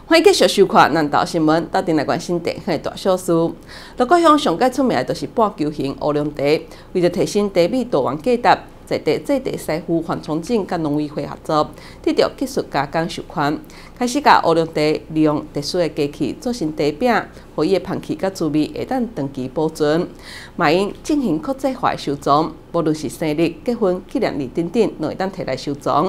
欢迎继续收看《南投新闻》，到底来关心地方的大小事。鹿谷乡上界出名的就是半球形乌龙茶，为了提升茶米多元价值，在地制茶师傅范崇进甲农委会合作，得到技术加工授权，开始甲乌龙茶利用特殊的机器做成茶饼，让伊的香气甲滋味会当长期保存。嘛因进行国际化的收藏，无论是生日、结婚、纪念日等等，都会当摕来收藏。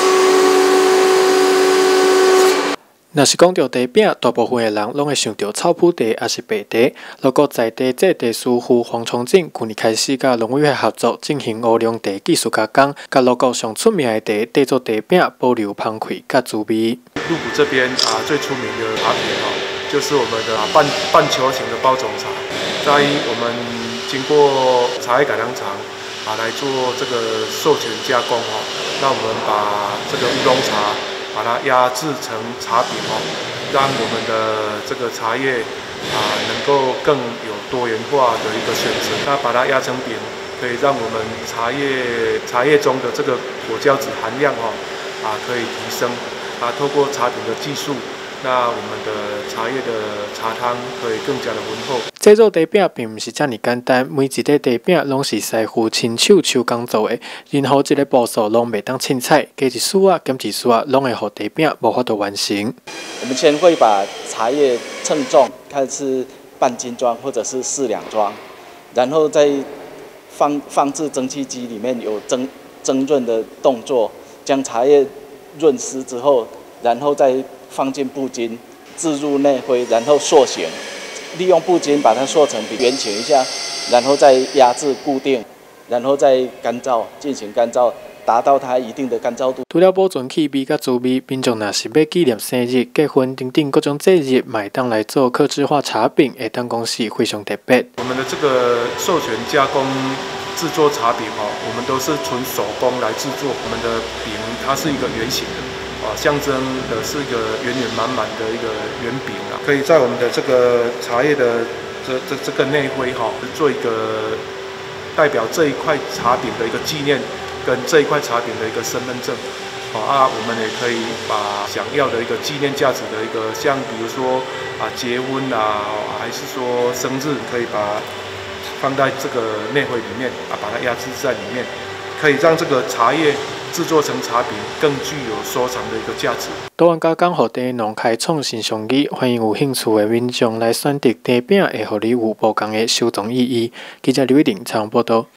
若是讲到茶饼，大部分的人拢会想到草埔茶还是白茶。如果在地制茶师傅黄崇进去年开始甲农委会合作进行乌龙茶技术加工，甲鹿谷上出名的茶制作茶饼，保留香气甲滋味。 鹿谷这边最出名的茶品就是我们的半球形的包种茶，在我们经过茶叶改良厂来做这个授权加工那我们把这个乌龙茶。 把它压制成茶饼让我们的这个茶叶能够更有多元化的一个选择。那把它压成饼，可以让我们茶叶中的这个果胶质含量可以提升透过茶饼的技术，那我们的茶叶的茶汤可以更加的浑厚。 制作茶饼并不是这么简单，每一个茶饼拢是师傅亲手手工做的，任何一个步数拢袂当凊彩，加一丝减一丝拢会让茶饼无法度完成。 我们先会把茶叶称重，看是半斤装或者是4两装，然后再放置蒸汽机里面有蒸润的动作，将茶叶润湿之后，然后再放进布巾，置入内灰，然后塑形。 利用布巾把它塑成圆形一下，然后再压制固定，然后再干燥，进行干燥，达到它一定的干燥度。 除了保存气味甲滋味，民众若是要纪念生日、结婚等等各种节日，买当来做客制化茶饼，会当讲是非常特别。 我们的这个授权加工制作茶饼我们都是纯手工来制作。我们的饼它是一个圆形的。 象征的是一个圆圆满满的一个圆饼可以在我们的这个茶叶的这个内灰做一个代表这一块茶饼的一个纪念，跟这一块茶饼的一个身份证我们也可以把想要的一个纪念价值的一个，像比如说结婚还是说生日，可以把放在这个内灰里面把它压制在里面，可以让这个茶叶。 制作成茶饼更具有收藏的一个价值。 多元加工予茶农开创新商机，欢迎有兴趣的民众来选择茶饼，会互你有不同的收藏意义。记者刘一玲采访报道。